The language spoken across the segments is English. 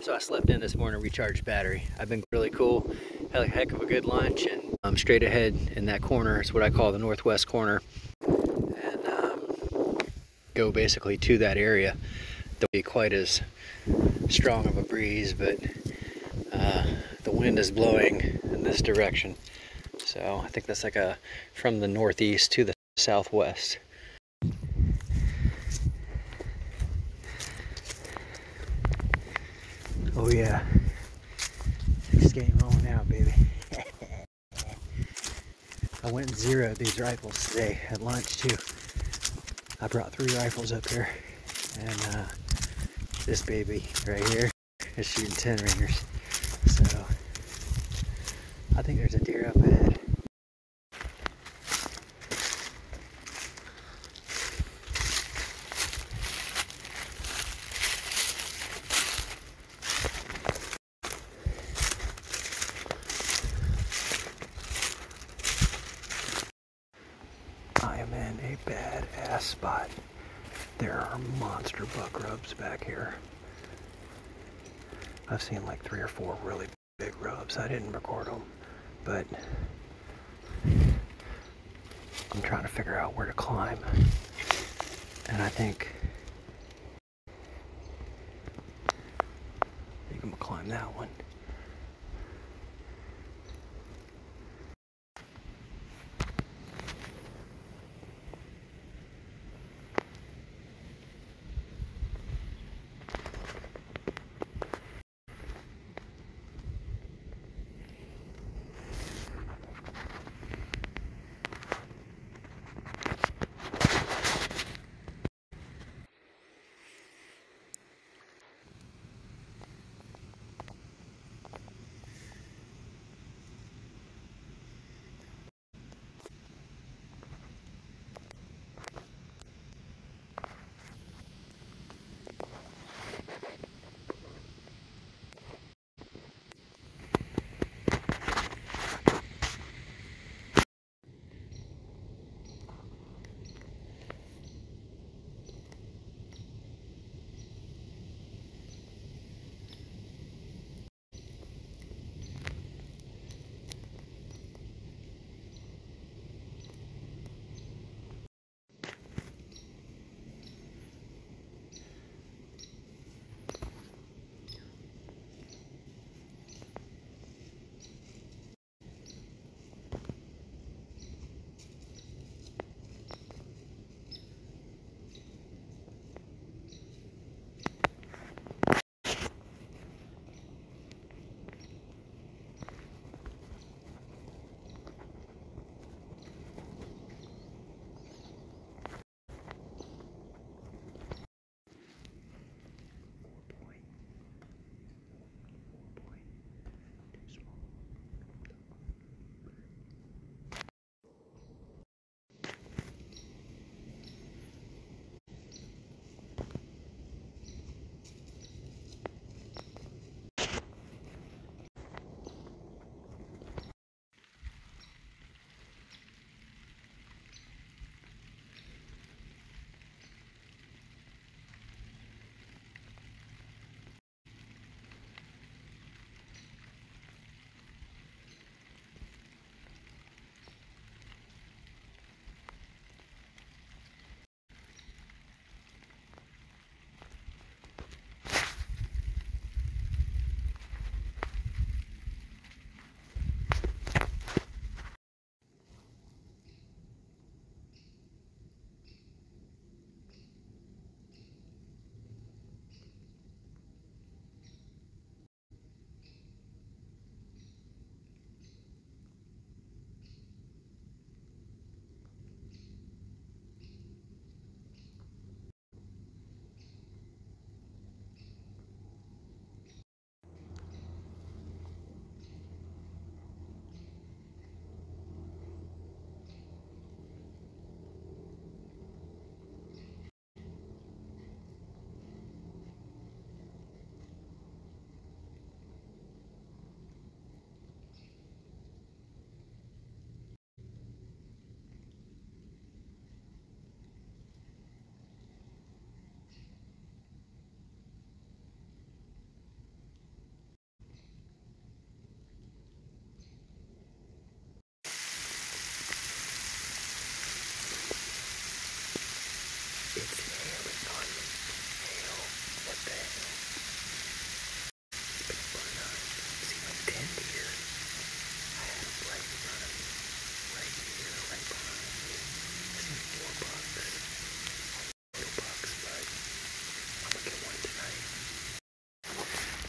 So I slept in this morning, recharged battery. I've been really cool, had a heck of a good lunch, and straight ahead in that corner is what I call the northwest corner, and go basically to that area. Don't be quite as strong of a breeze, but the wind is blowing in this direction. So I think that's like from the northeast to the southwest. Oh yeah, it's game on now, baby. I went and zeroed these rifles today at lunch too. I brought 3 rifles up here, and this baby right here is shooting 10 ringers. So I think there's a deer up ahead. I am in a badass spot. There are monster buck rubs back here. I've seen like 3 or 4 really big rubs. I didn't record them, but I'm trying to figure out where to climb. And I think I'm gonna climb that one.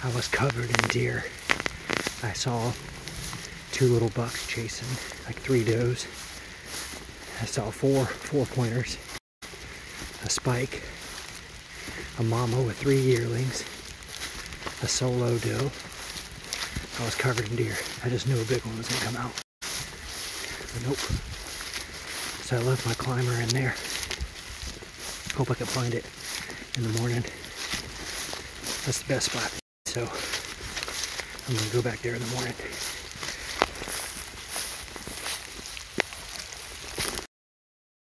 I was covered in deer. I saw 2 little bucks chasing like 3 does. I saw 4 pointers, a spike, a mama with 3 yearlings, a solo doe. I was covered in deer. I just knew a big one was gonna come out. But nope. So I left my climber in there. Hope I can find it in the morning. That's the best spot. So I'm gonna go back there in the morning.